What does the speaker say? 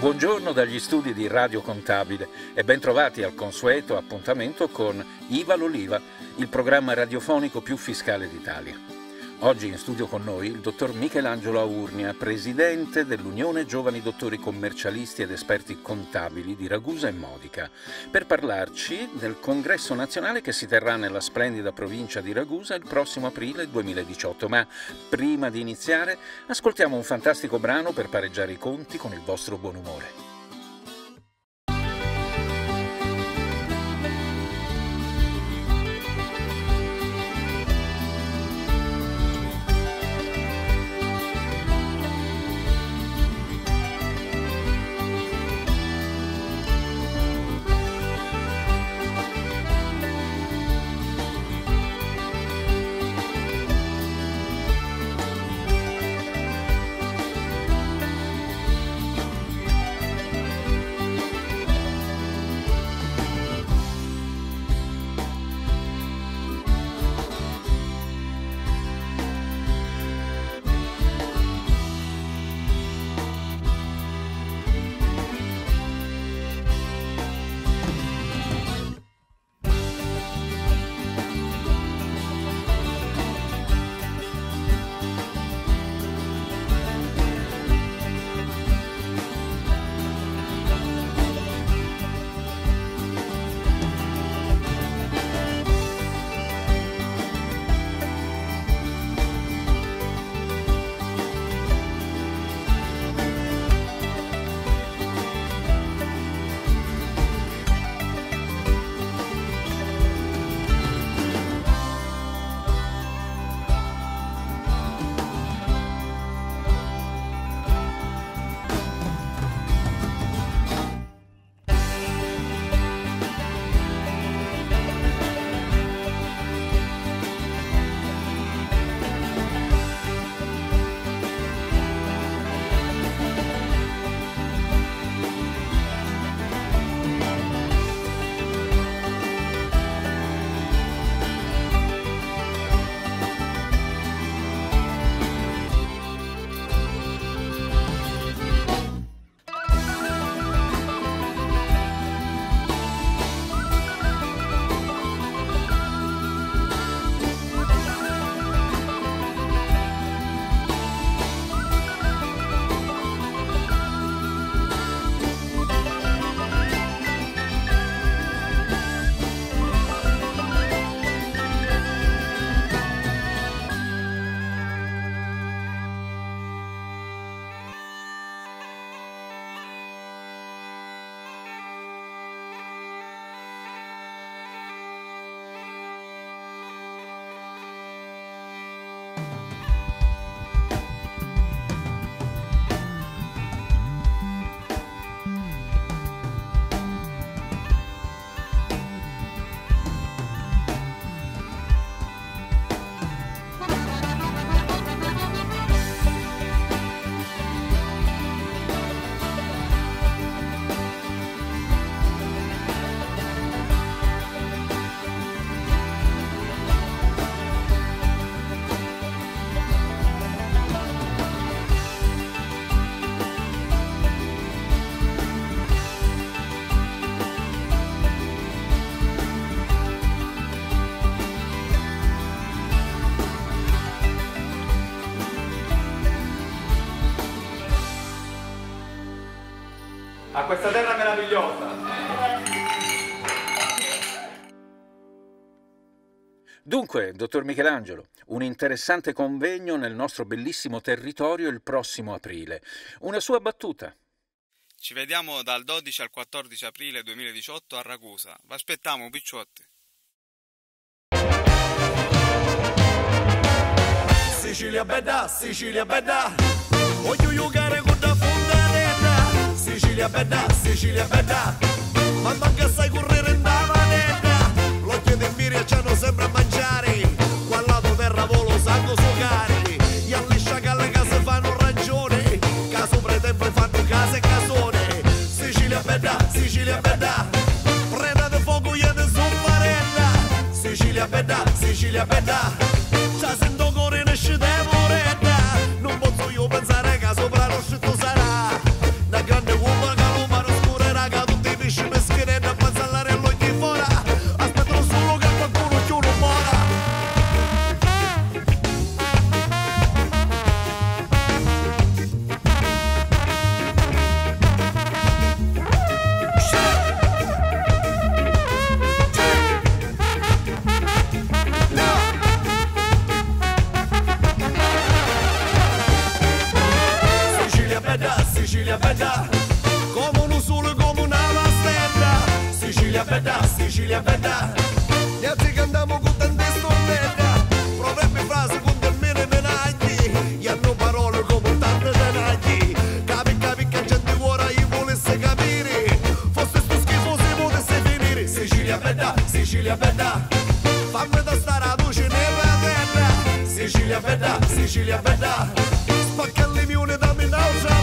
Buongiorno dagli studi di Radio Contabile e ben trovati al consueto appuntamento con IVA l'Oliva, il programma radiofonico più fiscale d'Italia. Oggi in studio con noi il dottor Michelangelo Aurnia, presidente dell'Unione Giovani Dottori Commercialisti ed Esperti Contabili di Ragusa e Modica, per parlarci del congresso nazionale che si terrà nella splendida provincia di Ragusa il prossimo aprile 2018. Ma prima di iniziare ascoltiamo un fantastico brano per pareggiare i conti con il vostro buon umore. A questa terra meravigliosa. Dunque, dottor Michelangelo, un interessante convegno nel nostro bellissimo territorio il prossimo aprile. Una sua battuta. Ci vediamo dal 12 al 14 aprile 2018 a Ragusa. Vi aspettiamo, picciotti. Sicilia bella, voglio giocare con la fontanella. Sicilia bella, ma manca sai correre in da manetta. L'occhio di Miria c'hanno sempre a mangiare, qua lato terra volo sanno suocare. Gli alliscia che alle case fanno ragione, che sopra i templi fanno case e casone. Sicilia bella, preda di fuoco e di soffarella. Sicilia bella, c'ha sento correre e sci de moretta. Non posso io pensare che sopra lo scitto sarà una grande uomo Sicilia bella, come un sole, come una stella. Sicilia bella, Sicilia bella, gli altri cantiamo con tante stornetta, proverbi frasi con termine menagli, gli hanno parole come tante tenagli. Capi che gente ora io volesse capire, fosse sto schifo si potesse finire. Sicilia bella, Sicilia bella, fammi da stare a luce nella terra. Sicilia bella, Sicilia bella, spacca le miune dammi un'altra.